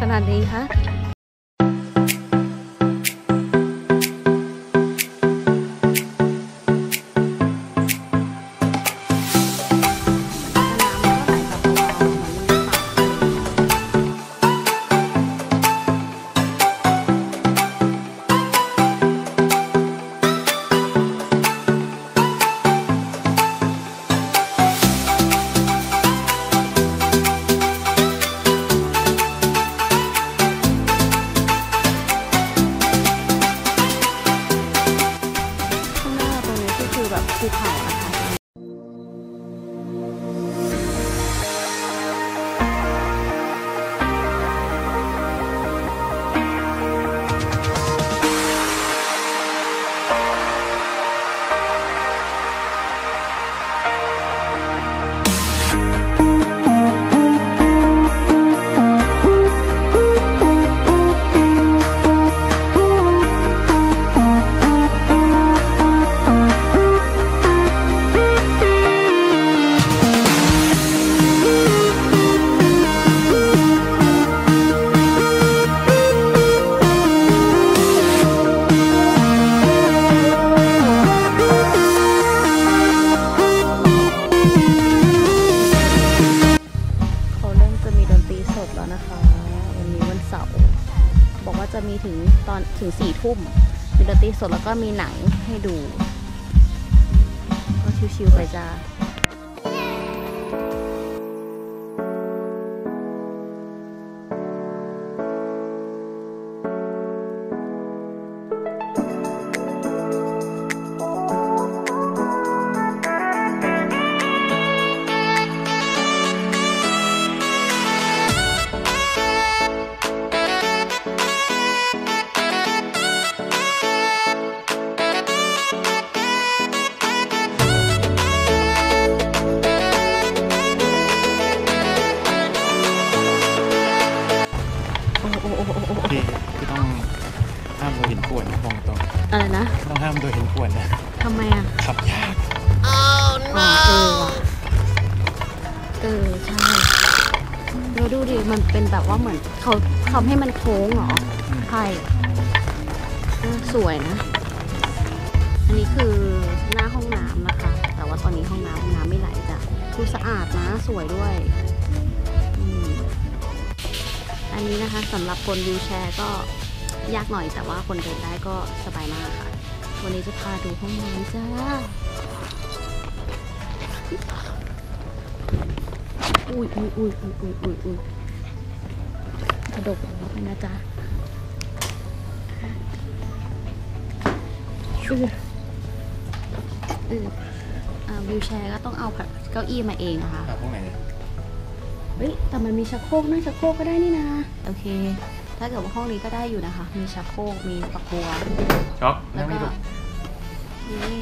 ขนาดนี้คะภูเขานะคะจะมีถึง4 ทุ่มมีดนตรีสดแล้วก็มีหนังให้ดูก็ชิวๆไปจ้าที่ต้องห้ามโดยหินข่วนนะมองตรงอะไรนะต้องห้ามโดยหินข่วนนะทำไมอ่ะขับยากใช่เราดูดิมันเป็นแบบว่าเหมือนเขาทำให้มันโค้งเหรอใช่สวยนะอันนี้คือหน้าห้องน้ำนะคะแต่ว่าตอนนี้ห้องน้ำไม่ไหลจ้ะดูสะอาดนะสวยด้วยอันนี้นะคะสำหรับคนวีลแชร์ก็ยากหน่อยแต่ว่าคนเดินได้ก็สบายมากค่ะวันนี้จะพาดูห้องน้ำจ้าอุ้ยกระดกไปนะจ๊ะวีลแชร์ก็ต้องเอาเก้าอี้มาเองนะคะพวกไหนเฮ้ยแต่มันมีชักโครกนะชักโครกก็ได้นี่นะโอเคถ้าเกิดว่าห้องนี้ก็ได้อยู่นะคะมีชักโครกมีฝักบัวช็อกแล้วก็นี่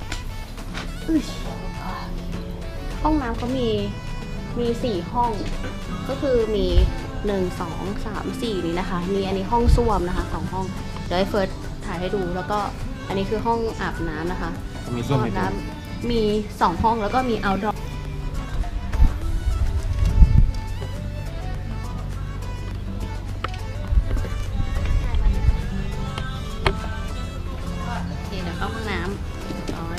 ห้องน้ำเขามี4 ห้องก็คือมี1 2 3 4นี่นะคะมีอันนี้ห้องส้วมนะคะ2 ห้องเดี๋ยวให้เฟิร์สถ่ายให้ดูแล้วก็อันนี้คือห้องอาบน้ำนะคะมีส้วมอาบน้ำมี2 ห้องแล้วก็มีเอาท์ดอร์เข้าห้องน้ำร้อย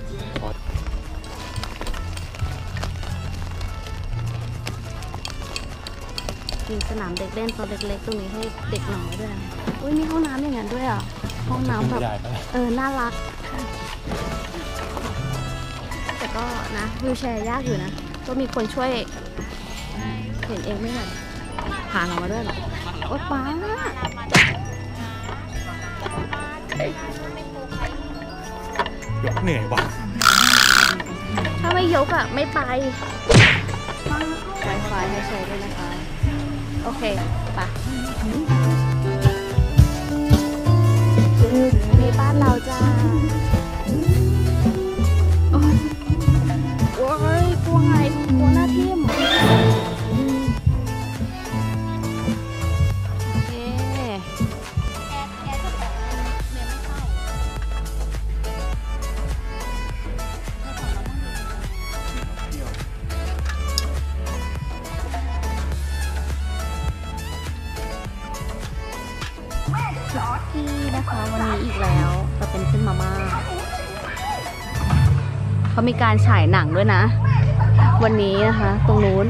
มีสนามเด็กเล่นตัวเล็กๆตรงนี้ให้เด็กน้อยด้วยนะอุ้ยมีห้องน้ำอย่างนั้นด้วยอ่ะห้องน้ำแบบน่ารักแต่ก็นะวีลแชร์ยากอยู่นะก็มีคนช่วยเห็นเองไม่เหรอพาเรามาด้วยหรอโอ๊ยป้าเหนื่อยว่ะถ้าไม่ยกอ่ะไม่ไป Wi-Fi ให้ใช้ด้วยนะคะโอเคไปมีบ้านเราจ้าโอ้ยกลัวไงกลัวหน้าทิ่มนะคะวันนี้อีกแล้วจะเป็นเส้นมาม่าเขามีการฉายหนังด้วยนะวันนี้นะคะตรงนู้น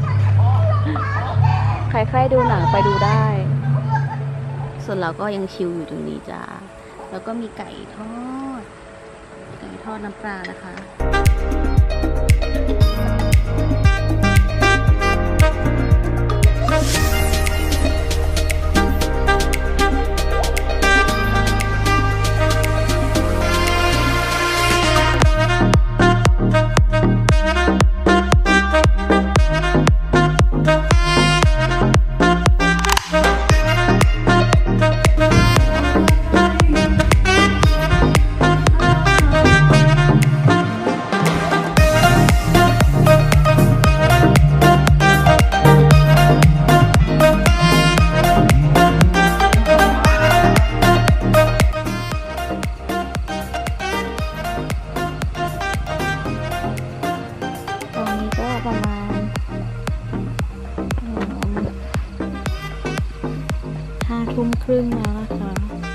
ใครๆดูหนังไปดูได้ ส่วนเราก็ยังชิลอยู่ตรงนี้จ้าแล้วก็มีไก่ทอดน้ำปลานะคะ ประมาณ5 ทุ่มครึ่งแล้วนะคะ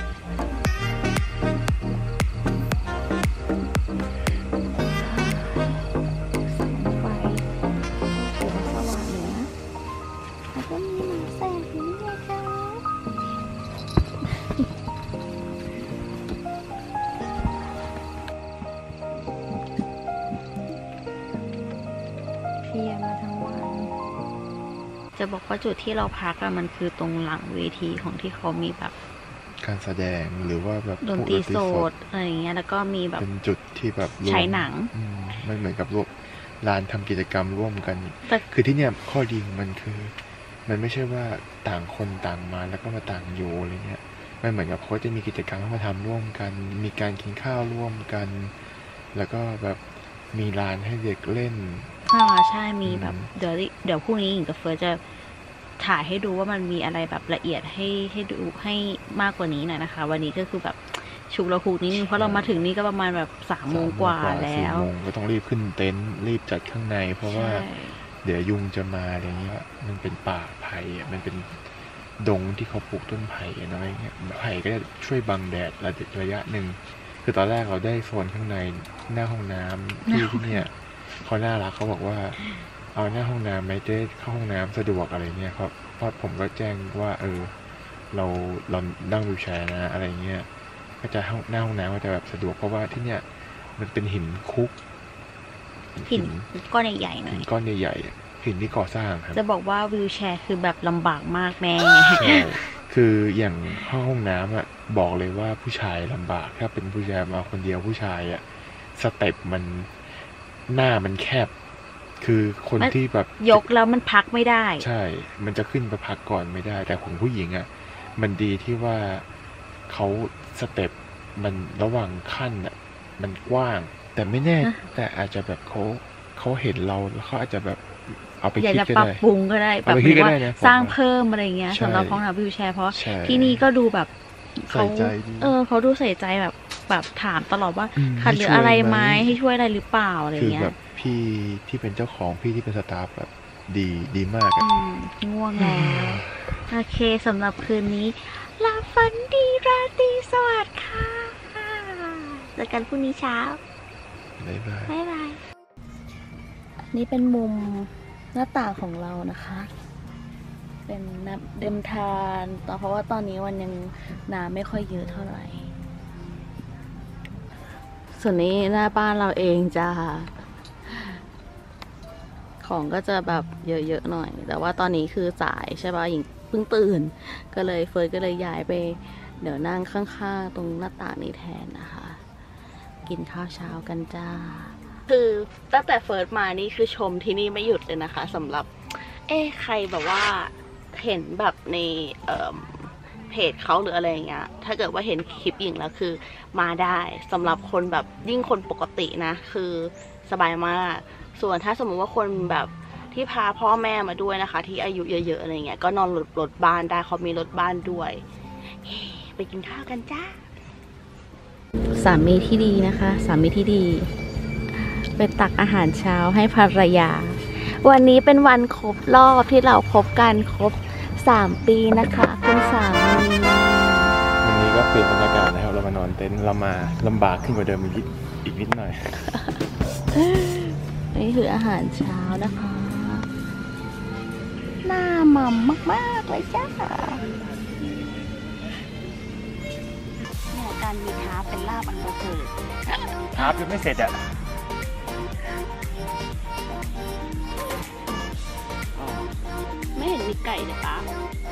แสงไฟสว่างอยู่นะแล้วก็มีหมาแสงอยู่นี่นะคะเพลียมาทั้งวันจะบอกว่าจุดที่เราพักอะมันคือตรงหลังเวทีของที่เขามีแบบการแสดงหรือว่าแบบดนตรีสดอะไรอย่างเงี้ยแล้วก็มีแบบเป็นจุดที่แบบใช้หนังมันเหมือนกับลานทำกิจกรรมร่วมกันคือที่เนี่ยข้อดีมันคือมันไม่ใช่ว่าต่างคนต่างมาแล้วก็มาต่างอยู่อะไรเงี้ยมันเหมือนกับเขาจะมีกิจกรรมมาทำร่วมกันมีการกินข้าวร่วมกันแล้วก็แบบมีลานให้เด็กเล่นใช่มีแบบเดี๋ยวพรุ่งนี้หญิงกับเฟิร์สจะถ่ายให้ดูว่ามันมีอะไรแบบละเอียดให้ดูให้มากกว่านี้หน่อยนะคะวันนี้ก็คือแบบฉุกละหุกนิดนึงเพราะเรามาถึงนี่ก็ประมาณแบบ3 โมงกว่าแล้ว 4 โมงก็ต้องรีบขึ้นเต็นท์รีบจัดข้างในเพราะว่าเดี๋ยวยุงจะมาอะไรเงี้ยมันเป็นป่าไผ่มันเป็นดงที่เขาปลูกต้นไผ่อะไรเงี้ยไผ่ก็จะช่วยบังแดดระยะหนึ่งคือตอนแรกเราได้โซนข้างในหน้าห้องน้ำที่เนี่ยเขาน่ารักเขาบอกว่าเอาหน้าห้องน้ำไหมเจ๊เข้าห้องน้ำสะดวกอะไรเงี้ยครับเพราะผมก็แจ้งว่าเรานั่งวิวแชร์นะอะไรเงี้ยก็จะหน้าห้องน้ำก็จะแบบสะดวกเพราะว่าที่เนี่ยมันเป็นหินคุกหินก้อนใหญ่ๆหน่อยก้อนใหญ่ๆหินที่ก่อสร้างครับจะบอกว่าวิวแชร์คือแบบลำบากมากแม่คืออย่างห้องน้ำอ่ะบอกเลยว่าผู้ชายลำบากถ้าเป็นผู้ชายมาคนเดียวผู้ชายอ่ะสเต็ปมันหน้ามันแคบคือคนที่แบบยกแล้วมันพักไม่ได้ใช่มันจะขึ้นไปพักก่อนไม่ได้แต่ของผู้หญิงอ่ะมันดีที่ว่าเขาสเต็ปมันระหว่างขั้นอ่ะมันกว้างแต่ไม่แน่แต่อาจจะแบบเขาเห็นเราแล้วเขาอาจจะแบบเอาไปคิดก็ได้ปรับปรุงก็ได้แบบว่าสร้างเพิ่มอะไรเงี้ยสำหรับห้องน้ำวิวแชร์เพราะที่นี่ก็ดูแบบเขาดูใส่ใจแบบถามตลอดว่าขาดเหลืออะไรไหมให้ช่วยอะไรหรือเปล่าอะไรเงี้ยคือแบบพี่ที่เป็นเจ้าของพี่ที่เป็นสตาฟแบบดีมากง่วงแล้วโอเคสำหรับคืนนี้หลับฝันดีราตรีสวัสดิ์ค่ะเจอกันพรุ่งนี้เช้าบ๊ายบายนี่เป็นมุมหน้าต่างของเรานะคะเป็นน้ำเดิมทานเพราะว่าตอนนี้วันยังน้ำไม่ค่อยเยอะเท่าไหร่ส่วนนี้หน้าบ้านเราเองจ้าของก็จะแบบเยอะๆหน่อยแต่ว่าตอนนี้คือสายใช่ป่ะหญิงเพิ่งตื่นก็เลยเฟิร์สก็เลยย้ายไปเดี๋ยวนั่งข้างๆตรงหน้าต่างนี้แทนนะคะกินข้าวเช้ากันจ้าคือตั้งแต่เฟิร์สมานี่คือชมที่นี่ไม่หยุดเลยนะคะสำหรับใครแบบว่าเห็นแบบในเพจเขาหรืออะไรอย่างเงี้ยถ้าเกิดว่าเห็นคลิปหญิงแล้วคือมาได้สำหรับคนแบบยิ่งคนปกตินะคือสบายมากส่วนถ้าสมมุติว่าคนแบบที่พาพ่อแม่มาด้วยนะคะที่อายุเยอะๆอะไรเงี้ยก็นอนรถบ้านได้เขามีรถบ้านด้วยไปกินข้าวกันจ้าสามีที่ดีนะคะสามีที่ดีไปตักอาหารเช้าให้ภรรยาวันนี้เป็นวันครบรอบที่เราคบกันครบ3 ปีนะคะคุณสามีวันนี้ก็เปลี่ยนบรรยากาศนะครับเรามานอนเต็นท์เรามาลำบากขึ้นกว่าเดิมอีกนิดหน่อยนี่คืออาหารเช้านะคะ หน้าหม่ำมากๆเลยจ้าเนี่ยการมีท้าเป็นลาบอันประเสริฐครับยังไม่เสร็จอ่ะไม่เห็นมีไก่เลยปะ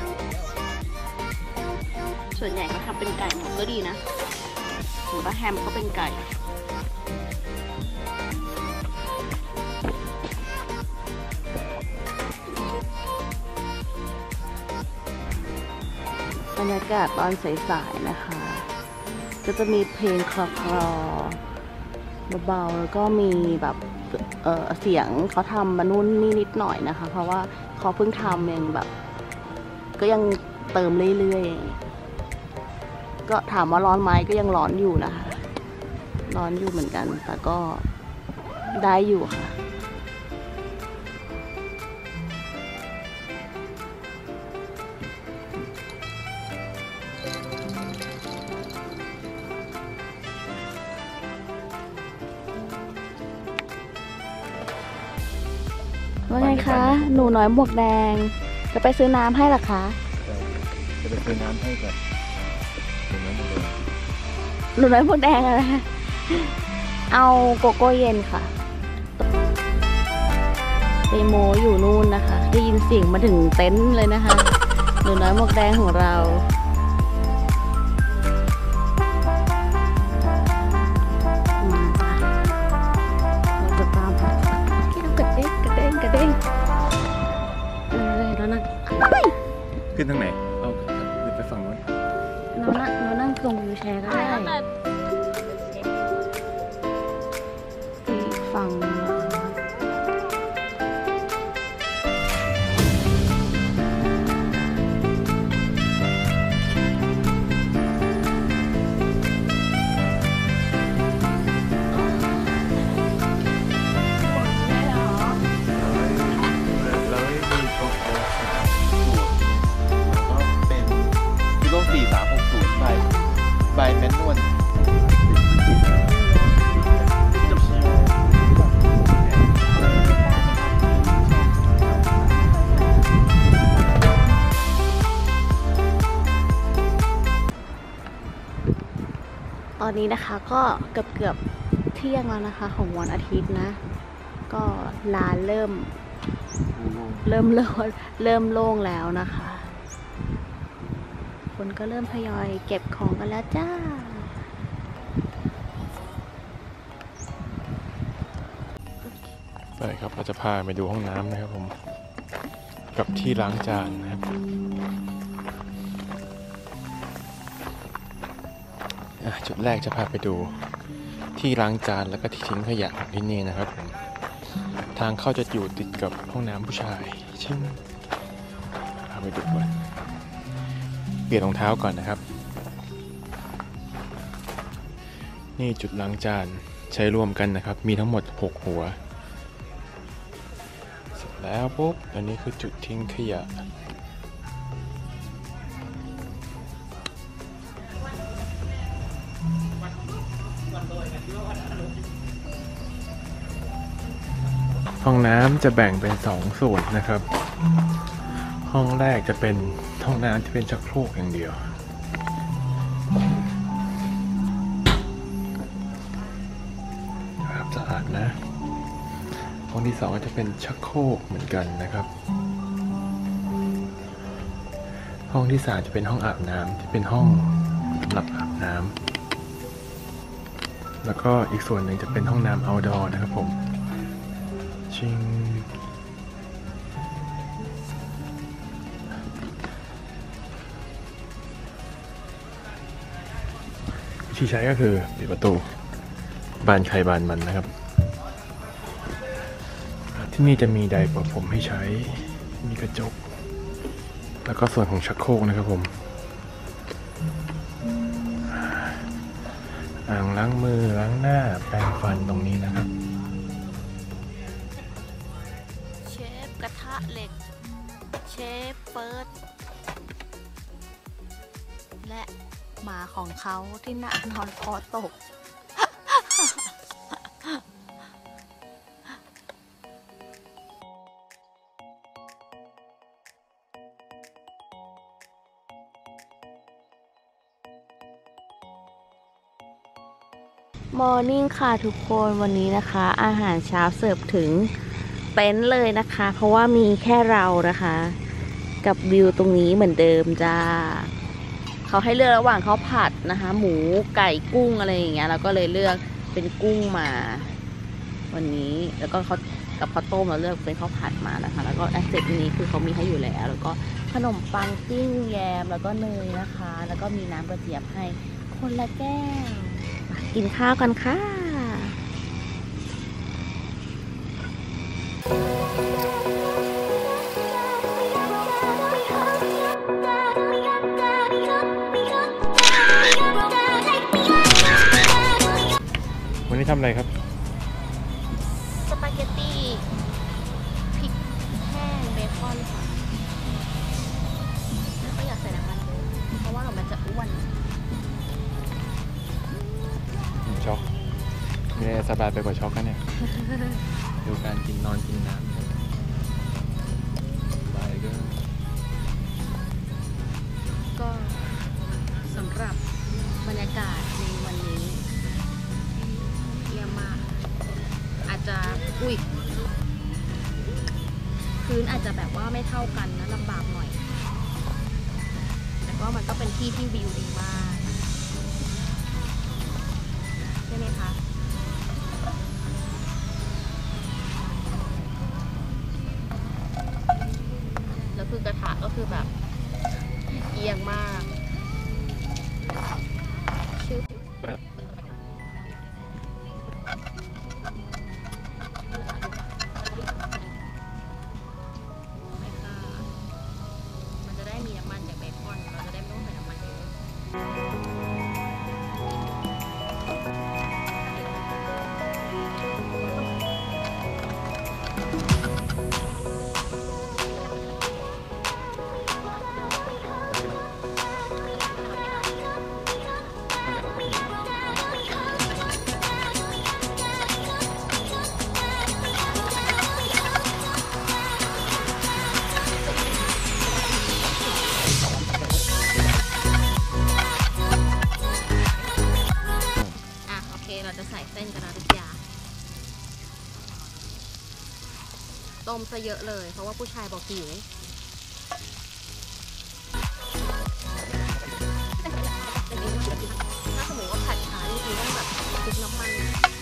ส่วนใหญ่เขาทำเป็นไก่หมดก็ดีนะหรือว่าแฮมก็เป็นไก่บรรยากาศตอนสายๆนะคะ ก็จะมีเพลงคลอๆเบาๆแล้วก็มีแบบเสียงเขาทำมานู่นนี่นิดหน่อยนะคะ เพราะว่าเขาเพิ่งทำยังแบบ ก็ยังเติมเรื่อยๆก็ถามว่าร้อนไหมก็ยังร้อนอยู่นะคะร้อนอยู่เหมือนกันแต่ก็ได้อยู่ค่ะว่าไงคะ หนูน้อยหมวกแดง จะไปซื้อน้ำให้หรอคะจะไปซื้อน้ำให้ก่อนหนูน้อยหมวกแดงอะไรเอาโกโก้เย็นค่ะเตโมอยู่นู่นนะคะ ได้ยินเสียงมาถึงเต็นท์เลยนะคะ หนูน้อยหมวกแดงของเราเราจะตามที่เรากระเด้งแล้วนั่งขึ้นทางไหนเอาไปฝั่งนู้นเรานั่งตรงวิวแชร์ก็ได้อีกฝั่งใบแมนนวลตอนนี้นะคะก็เกือบเที่ยงแล้วนะคะของวันอาทิตย์นะ ก็ร้านเริ่มโล่งแล้วนะคะ คนก็เริ่มทยอยเก็บของกันแล้วจ้าไปครับเราจะพาไปดูห้องน้ำนะครับผมกับที่ล้างจานนะครับจุดแรกจะพาไปดูที่ล้างจานแล้วก็ที่ทิ้งขยะของที่นี่นะครับผมทางเข้าจะอยู่ติดกับห้องน้ำผู้ชายชิ่งพาไปดูก่อนเปลี่ยนรองเท้าก่อนนะครับนี่จุดล้างจานใช้ร่วมกันนะครับมีทั้งหมด6หัวเสร็จแล้วปุ๊บอันนี้คือจุดทิ้งขยะห้องน้ำจะแบ่งเป็น2ส่วนนะครับห้องแรกจะเป็นห้องน้ำที่เป็นชักโครกอย่างเดียวครับสะอาดนะห้องที่2ก็จะเป็นชักโครกเหมือนกันนะครับห้องที่3จะเป็นห้องอาบน้ำที่เป็นห้องสำหรับอาบน้ำแล้วก็อีกส่วนหนึ่งจะเป็นห้องน้ำ outdoor นะครับผมชิงที่ใช้ก็คือปิดประตูบานใครบานมันนะครับที่นี่จะมีไดร์เป่าผมให้ใช้มีกระจกแล้วก็ส่วนของชักโครกนะครับผมอ่างล้างมือล้างหน้าแปรงฟันตรงนี้นะครับเชฟกระทะเหล็กเชฟเฟิร์สและหมาของเขาที่น่านอนคอตก มอร์นิ่งค่ะทุกคนวันนี้นะคะ อาหารเช้าเสิร์ฟถึงเต็นท์เลยนะคะ เพราะว่ามีแค่เรานะคะ กับวิวตรงนี้เหมือนเดิมจ้าเขาให้เลือกระหว่างข้าวผัดนะคะ หมูไก่กุ้งอะไรอย่างเงี้ยเราก็เลยเลือกเป็นกุ้งมา วันนี้แล้วก็เขากับข้าวต้มเราเลือกเป็นข้าวผัดมานะคะ แล้วก็แอสเซทนี้คือเขามีให้อยู่แล้วแล้วก็ขนมปังปิ้งแยมแล้วก็เนยนะคะ แล้วก็มีน้ำกระเจี๊ยบให้คนละแก้วกินข้าวกันค่ะวันนี้ทำอะไรครับสปาเกตตี้พริกแห้งเบคอนค่ะไม่ค่อยอยากใส่น้ำมันเยอะเพราะว่ามันจะอ้วนช็อกมีอะไรสบายไปกว่าช็อกกันเนี่ย ดูการกินนอนกินน้ำสบายก็ก็สำหรับบรรยากาศในวันนี้เยี่ยมมากอาจจะพื้นอาจจะแบบว่าไม่เท่ากันนะลำบากหน่อยแต่ก็มันก็เป็นที่ที่วิวดีมากใช่ไหมคะแล้วคือกระทะก็คือแบบเอียงมากชิวไม่ค่ะมันจะได้มีน้ำมันจากเบคอนเราจะได้ไม่ต้องใส่น้ำมันเยอะโอเคเราจะใส่เส้นกันนะทุกอย่างต้มซะเยอะเลยเพราะว่าผู้ชายบอกหิวถ้าสมมติว่าผัดช้าจริงๆต้องแบบคลุกน้ำมัน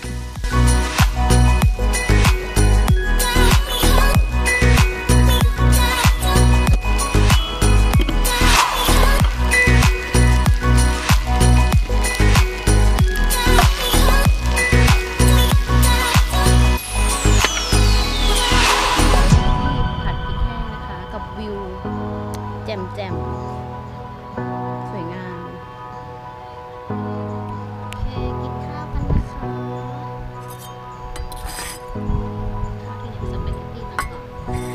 แจ่มๆสวยงามโอเคกินข้าวกันนะคะข้าวที่ไหนสปาเกตตี้ต่าง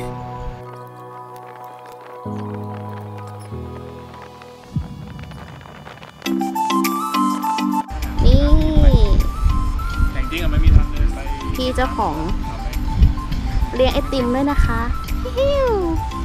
ๆนี่แต่จริงๆมันมีทางเดินไปพี่เจ้าของเลี้ยงไอติมด้วยนะคะฮิว